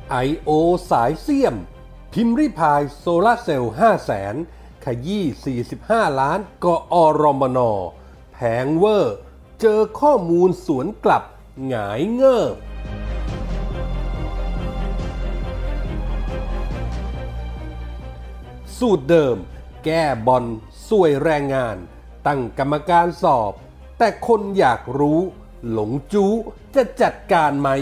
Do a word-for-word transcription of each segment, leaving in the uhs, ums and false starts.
ไอ โอ สายเสี่ยมพิมพ์ริพายโซลาร์เซลล์ห้าแสนขยี้สี่สิบห้าล้านกอรมนแผงเวอร์เจอข้อมูลสวนกลับหงายเงิบสูตรเดิมแก้บอลสวยแรงงานตั้งกรรมการสอบแต่คนอยากรู้หลงจู้จะจัดการไหม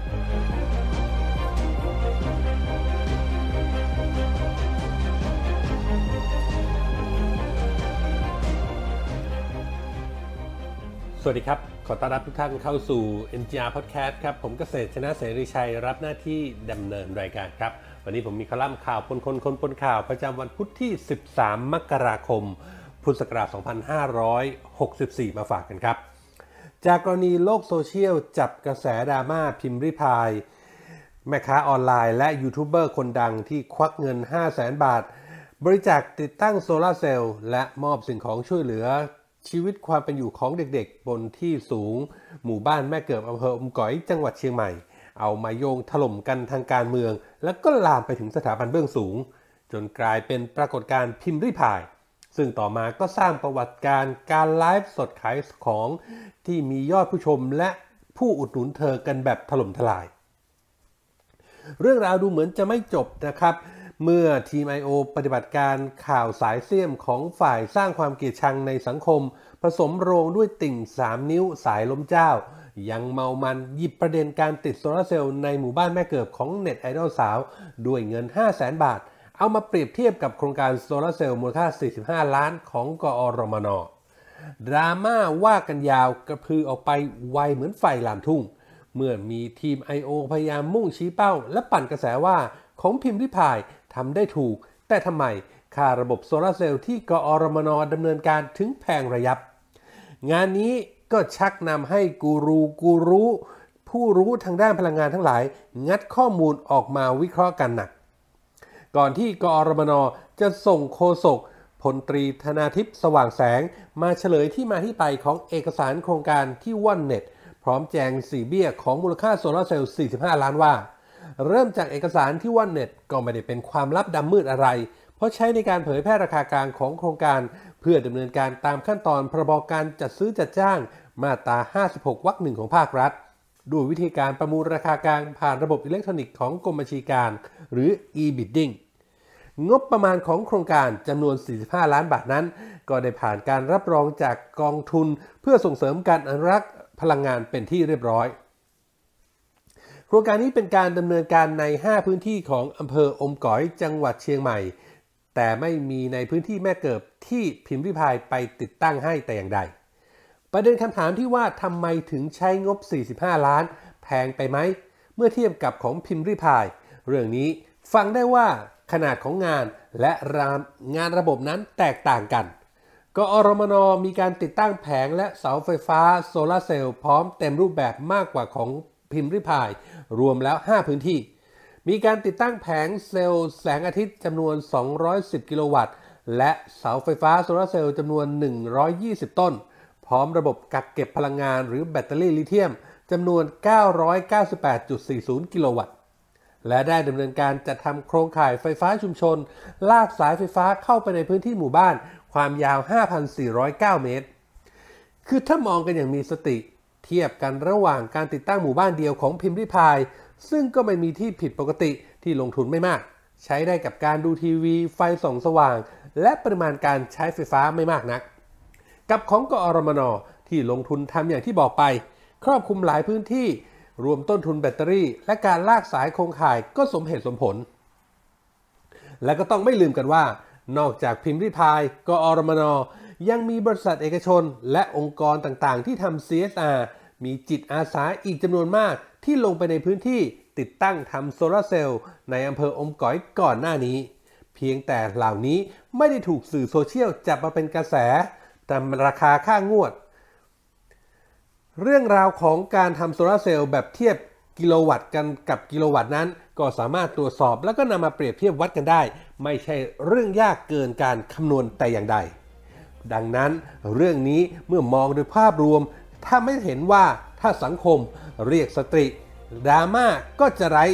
สวัสดีครับขอต้อนรับทุกท่านเข้าสู่ เอ็น จี อาร์ Podcast ครับผมเกษตรชนะเสรีชัยรับหน้าที่ดำเนินรายการครับวันนี้ผมมีคอลัมน์ข่าวปนคนคนปนข่าวประจำวันพุธที่สิบสามมกราคมพุทธศักราชสองพันห้าร้อยหกสิบสี่มาฝากกันครับจากกรณีโลกโซเชียลจับกระแสดราม่าพิมพ์ริพายแม่ค้าออนไลน์และยูทูบเบอร์คนดังที่ควักเงิน ห้าแสน บาทบริจาคติดตั้งโซลาร์เซลล์และมอบสิ่งของช่วยเหลือชีวิตความเป็นอยู่ของเด็กๆบนที่สูงหมู่บ้านแม่เกิดอำเภออมก๋อยจังหวัดเชียงใหม่เอามาโยงถล่มกันทางการเมืองแล้วก็ลามไปถึงสถาบันเบื้องสูงจนกลายเป็นปรากฏการณ์พิมพ์ริพายซึ่งต่อมาก็สร้างประวัติการการไลฟ์สดขายของที่มียอดผู้ชมและผู้อุดหนุนเธอกันแบบถล่มทลายเรื่องราวดูเหมือนจะไม่จบนะครับเมื่อทีม ไอ โอ ปฏิบัติการข่าวสายเสี่ยมของฝ่ายสร้างความเกลียดชังในสังคมผสมโรงด้วยติ่งสามนิ้วสายล้มเจ้ายังเมามันหยิบประเด็นการติดโซลาร์เซลล์ในหมู่บ้านแม่เกิดของเน็ตไอดอลสาวด้วยเงิน ห้าแสน บาทเอามาเปรียบเทียบกับโครงการโซลาร์เซลล์มูลค่าสี่สิบห้าล้านของกอรมนดราม่าว่ากันยาวกระพือออกไปไวเหมือนไฟลามทุ่งเมื่อมีทีม ไอ โอ พยายามมุ่งชี้เป้าและปั่นกระแสว่าของพิมพ์ริพายทำได้ถูกแต่ทำไมค่าระบบโซลาร์เซลล์ที่กอรมนดำเนินการถึงแพงระยับงานนี้ก็ชักนำให้กูรูกูรู้ผู้รู้ทางด้านพลังงานทั้งหลายงัดข้อมูลออกมาวิเคราะห์กันหนักก่อนที่กอรมนจะส่งโฆษกพลตรีธนาทิพย์สว่างแสงมาเฉลยที่มาที่ไปของเอกสารโครงการที่ว่อนเน็ตพร้อมแจงสี่เบี้ยของมูลค่าโซลาร์เซลล์สี่สิบห้าล้านว่าเริ่มจากเอกสารที่ว่อนเน็ตก็ไม่ได้เป็นความลับดำมืดอะไรเพราะใช้ในการเผยแพร่ราคากลางของโครงการเพื่อดำเนินการตามขั้นตอนพรบการจัดซื้อจัดจ้างมาตราห้าสิบหกวรรคหนึ่งของภาครัฐด้วยวิธีการประมูลราคากลางผ่านระบบอิเล็กทรอนิกส์ของกรมบัญชีกลางหรือ e-bidding งบประมาณของโครงการจำนวนสี่สิบห้าล้านบาทนั้นก็ได้ผ่านการรับรองจากกองทุนเพื่อส่งเสริมการอนุรักษ์พลังงานเป็นที่เรียบร้อยโครงการนี้เป็นการดำเนินการในห้าพื้นที่ของอำเภออมก๋อยจังหวัดเชียงใหม่แต่ไม่มีในพื้นที่แม่เกิดที่พิมพ์ริพายไปติดตั้งให้แต่อย่างใดประเด็นคำถามที่ว่าทำไมถึงใช้งบสี่สิบห้าล้านแพงไปไหมเมื่อเทียบกับของพิมพ์ริพายเรื่องนี้ฟังได้ว่าขนาดของงานและงานระบบนั้นแตกต่างกันกอรมนมีการติดตั้งแผงและเสาไฟฟ้าโซลาร์เซลล์พร้อมเต็มรูปแบบมากกว่าของพิมพ์ริพายรวมแล้วห้าพื้นที่มีการติดตั้งแผงเซลล์แสงอาทิตย์จำนวนสองร้อยสิบกิโลวัตต์และเสาไฟฟ้าโซลาร์เซลล์จำนวนหนึ่งร้อยยี่สิบต้นพร้อมระบบกักเก็บพลังงานหรือแบตเตอรี่ลิเธียมจำนวน เก้าร้อยเก้าสิบแปดจุดสี่ศูนย์ กิโลวัตต์และได้ดำเนินการจัดทำโครงข่ายไฟฟ้าชุมชนลากสายไฟฟ้าเข้าไปในพื้นที่หมู่บ้านความยาว ห้าพันสี่ร้อยเก้า เมตรคือถ้ามองกันอย่างมีสติเทียบกันระหว่างการติดตั้งหมู่บ้านเดียวของพิมพ์ริพายซึ่งก็ไม่มีที่ผิดปกติที่ลงทุนไม่มากใช้ได้กับการดูทีวีไฟส่องสว่างและปริมาณการใช้ไฟฟ้าไม่มากนักกับของกอรมนที่ลงทุนทำอย่างที่บอกไปครอบคลุมหลายพื้นที่รวมต้นทุนแบตเตอรี่และการลากสายโครงข่ายก็สมเหตุสมผลและก็ต้องไม่ลืมกันว่านอกจากพิมพ์ริพายกอรมนยังมีบริษัทเอกชนและองค์กรต่างๆที่ทำ ซี เอส อาร์ มีจิตอาสาอีกจำนวนมากที่ลงไปในพื้นที่ติดตั้งทำโซลาร์เซลล์ในอำเภออมก๋อยก่อนหน้านี้เพียงแต่เหล่านี้ไม่ได้ถูกสื่อโซเชียลจับมาเป็นกระแสตามราคาค่างวดเรื่องราวของการทำโซลาร์เซลล์แบบเทียบกิโลวัตต์กันกับกิโลวัตต์นั้นก็สามารถตรวจสอบแล้วก็นำมาเปรียบเทียบวัดกันได้ไม่ใช่เรื่องยากเกินการคำนวณแต่อย่างใดดังนั้นเรื่องนี้เมื่อมองโดยภาพรวมถ้าไม่เห็นว่าถ้าสังคมเรียกสติดราม่าก็จะไร้ป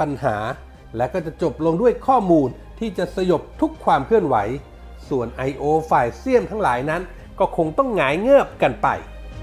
ปัญหาและก็จะจบลงด้วยข้อมูลที่จะสยบทุกความเคลื่อนไหวส่วน ไอ โอ ฝ่ายเสี้ยมทั้งหลายนั้นก็คงต้องหงายเงือบกันไป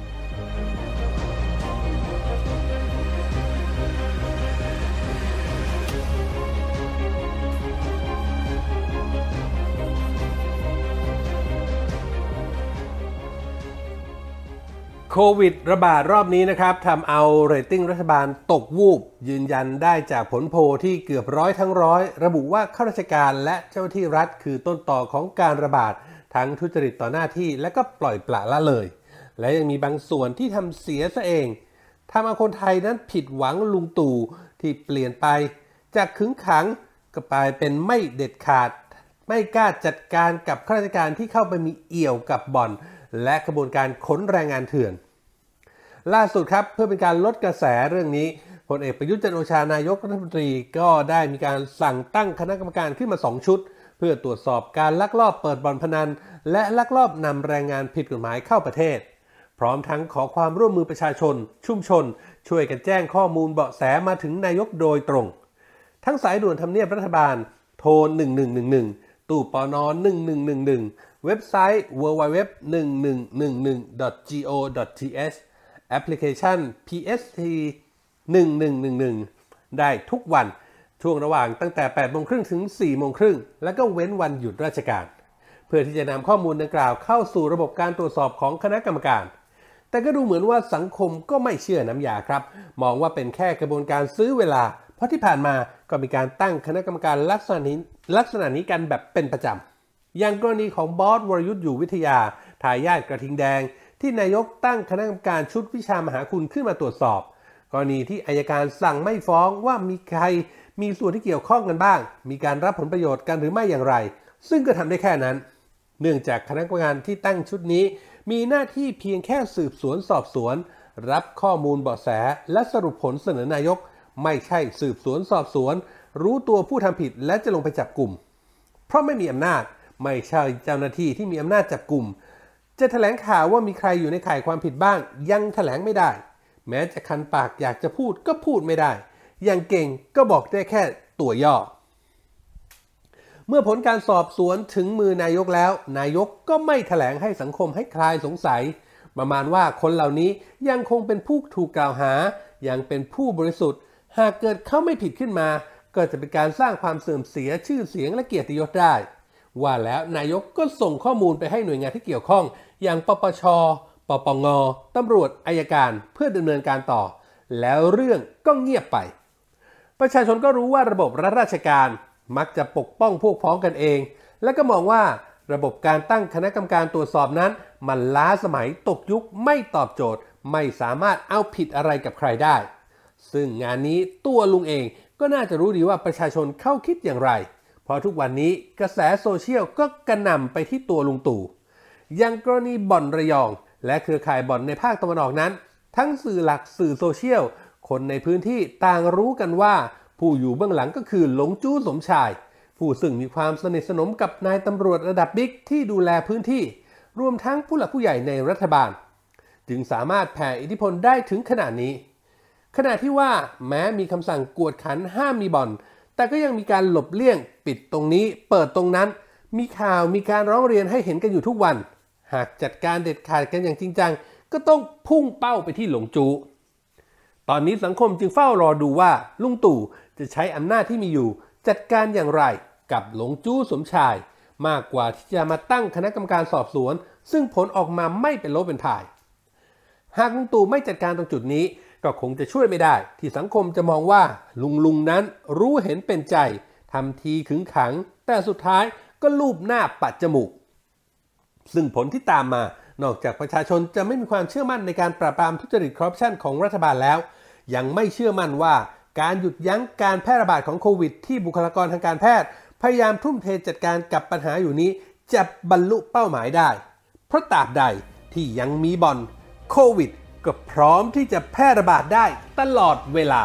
โควิดระบาดรอบนี้นะครับทำเอาเรตติ้งรัฐบาลตกวูบยืนยันได้จากผลโพลที่เกือบร้อยทั้งร้อยระบุว่าข้าราชการและเจ้าหน้าที่รัฐคือต้นต่อของการระบาดทั้งทุจริตต่อหน้าที่และก็ปล่อยปละละเลยและยังมีบางส่วนที่ทำเสียซะเองทำเอาคนไทยนั้นผิดหวังลุงตู่ที่เปลี่ยนไปจากขึงขังก็กลายเป็นไม่เด็ดขาดไม่กล้าจัดการกับข้าราชการที่เข้าไปมีเอี่ยวกับบ่อนและกระบวนการขนแรงงานเถื่อนล่าสุดครับเพื่อเป็นการลดกระแสเรื่องนี้พลเอกประยุทธ์จันทร์โอชานายกรัฐมนตรีก็ได้มีการสั่งตั้งคณะกรรมการขึ้นมาสองชุดเพื่อตรวจสอบการลักลอบเปิดบ่อนพนันและลักลอบนำแรงงานผิดกฎหมายเข้าประเทศพร้อมทั้งขอความร่วมมือประชาชนชุมชนช่วยกันแจ้งข้อมูลเบาะแสมาถึงนายกโดยตรงทั้งสายด่วนทำเนียบรัฐบาลโทรหนึ่งหนึ่งหนึ่งหนึ่งตู้ปนหนึ่งหนึ่งหนึ่งหนึ่งเว็บไซต์ ดับเบิลยู ดับเบิลยู ดับเบิลยู ดอท หนึ่งหนึ่งหนึ่งหนึ่ง ดอท จี โอ ดอท ที เอช แอปพลิเคชัน พี เอส ที หนึ่งหนึ่งหนึ่งหนึ่งได้ทุกวันช่วงระหว่างตั้งแต่ แปดโมงครึ่ง ถึง สี่โมงครึ่งแล้วก็เว้นวันหยุดราชการเพื่อที่จะนำข้อมูลดังกล่าวเข้าสู่ระบบการตรวจสอบของคณะกรรมการแต่ก็ดูเหมือนว่าสังคมก็ไม่เชื่อน้ำยาครับมองว่าเป็นแค่กระบวนการซื้อเวลาเพราะที่ผ่านมาก็มีการตั้งคณะกรรมการลักษณะนี้ลักษณะนี้กันแบบเป็นประจำอย่างกรณีของบอสวรยุทธ์อยู่วิทยาทายาทกระทิงแดงที่นายกตั้งคณะกรรมการชุดวิชามหาคุณขึ้นมาตรวจสอบกรณีที่อัยการสั่งไม่ฟ้องว่ามีใครมีส่วนที่เกี่ยวข้องกันบ้างมีการรับผลประโยชน์กันหรือไม่อย่างไรซึ่งก็ทำได้แค่นั้นเนื่องจากคณะกรรมการที่ตั้งชุดนี้มีหน้าที่เพียงแค่สืบสวนสอบสวนรับข้อมูลเบาะแสและสรุปผลเสนอนายกไม่ใช่สืบสวนสอบสวนรู้ตัวผู้ทำผิดและจะลงไปจับกลุ่มเพราะไม่มีอำนาจไม่ใช่เจ้าหน้าที่ที่มีอำนาจจับกลุ่มจะแถลงข่าวว่ามีใครอยู่ในข่ายความผิดบ้างยังแถลงไม่ได้แม้จะคันปากอยากจะพูดก็พูดไม่ได้อย่างเก่งก็บอกได้แค่ตัวย่อเมื่อผลการสอบสวนถึงมือนายกแล้วนายกก็ไม่แถลงให้สังคมให้คลายสงสัยประมาณว่าคนเหล่านี้ยังคงเป็นผู้ถูกกล่าวหายังเป็นผู้บริสุทธิ์หากเกิดเขาไม่ผิดขึ้นมาก็จะเป็นการสร้างความเสื่อมเสียชื่อเสียงและเกียรติยศได้ว่าแล้วนายกก็ส่งข้อมูลไปให้หน่วยงานที่เกี่ยวข้องอย่างปปช.ปปง.ตำรวจอัยการเพื่อดำเนินการต่อแล้วเรื่องก็เงียบไปประชาชนก็รู้ว่าระบบรัฐราชการมักจะปกป้องพวกพ้องกันเองและก็มองว่าระบบการตั้งคณะกรรมการตรวจสอบนั้นมันล้าสมัยตกยุคไม่ตอบโจทย์ไม่สามารถเอาผิดอะไรกับใครได้ซึ่งงานนี้ตัวลุงเองก็น่าจะรู้ดีว่าประชาชนเข้าคิดอย่างไรเพราะทุกวันนี้กระแสโซเชียลก็กระหน่ำไปที่ตัวลุงตู่อย่างกรณีบ่อนระยองและเครือข่ายบ่อนในภาคตะวันออกนั้นทั้งสื่อหลักสื่อโซเชียลคนในพื้นที่ต่างรู้กันว่าผู้อยู่เบื้องหลังก็คือหลงจู้สมชายผู้ซึ่งมีความสนิทสนมกับนายตำรวจระดับบิ๊กที่ดูแลพื้นที่รวมทั้งผู้หลักผู้ใหญ่ในรัฐบาลจึงสามารถแผ่อิทธิพลได้ถึงขนาดนี้ขณะที่ว่าแม้มีคำสั่งกวดขันห้ามมีบ่อนแต่ก็ยังมีการหลบเลี่ยงปิดตรงนี้เปิดตรงนั้นมีข่าวมีการร้องเรียนให้เห็นกันอยู่ทุกวันหากจัดการเด็ดขาดกันอย่างจริงจังก็ต้องพุ่งเป้าไปที่หลงจู้ตอนนี้สังคมจึงเฝ้ารอดูว่าลุงตู่จะใช้อำนาจที่มีอยู่จัดการอย่างไรกับหลงจู้สมชายมากกว่าที่จะมาตั้งคณะกรรมการสอบสวนซึ่งผลออกมาไม่เป็นลบเป็นพายหากลุงตู่ไม่จัดการตรงจุดนี้ก็คงจะช่วยไม่ได้ที่สังคมจะมองว่าลุงลุงนั้นรู้เห็นเป็นใจทำทีขึงขังแต่สุดท้ายก็ลูบหน้าปัดจมูกซึ่งผลที่ตามมานอกจากประชาชนจะไม่มีความเชื่อมั่นในการปราบปรามทุจริตคอร์รัปชันของรัฐบาลแล้วยังไม่เชื่อมั่นว่าการหยุดยั้งการแพร่ระบาดของโควิดที่บุคลากรทางการแพทย์พยายามทุ่มเทจัดการกับปัญหาอยู่นี้จะบรรลุเป้าหมายได้เพราะตราบใดที่ยังมีบ่อนโควิดก็พร้อมที่จะแพร่ระบาดได้ตลอดเวลา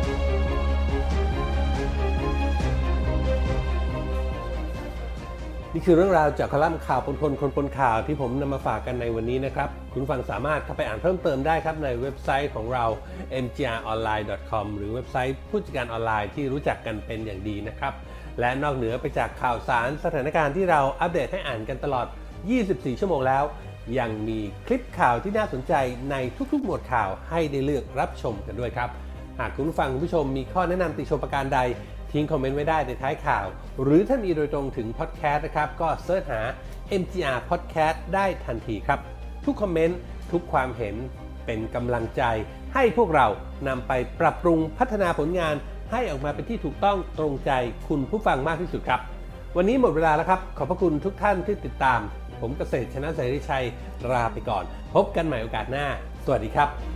นนี่คือเรื่องราวจากคอลัมน์ข่าวปนคนคนปนข่าวที่ผมนำมาฝากกันในวันนี้นะครับคุณฟังสามารถเข้าไปอ่านเพิ่มเติมได้ครับในเว็บไซต์ของเรา เอ็ม จี อาร์ ออนไลน์ ดอท คอม หรือเว็บไซต์ผู้จัดการออนไลน์ที่รู้จักกันเป็นอย่างดีนะครับและนอกเหนือไปจากข่าวสารสถานการณ์ที่เราอัปเดตให้อ่านกันตลอดยี่สิบสี่ชั่วโมงแล้วยังมีคลิปข่าวที่น่าสนใจในทุกๆหมวดข่าวให้ได้เลือกรับชมกันด้วยครับหากคุณฟังคุณผู้ชมมีข้อแนะนำติชมประการใดทิ้งคอมเมนต์ไว้ได้ในท้ายข่าวหรือถ้ามีโดยตรงถึงพอดแคสต์นะครับก็เสิร์ชหา เอ็ม จี อาร์ Podcast ได้ทันทีครับทุกคอมเมนต์ทุกความเห็นเป็นกำลังใจให้พวกเรานำไปปรับปรุงพัฒนาผลงานให้ออกมาเป็นที่ถูกต้องตรงใจคุณผู้ฟังมากที่สุดครับวันนี้หมดเวลาแล้วครับขอบพระคุณทุกท่านที่ติดตามผมเกษตรชนะเสรีชัยลาไปก่อนพบกันใหม่โอกาสหน้าสวัสดีครับ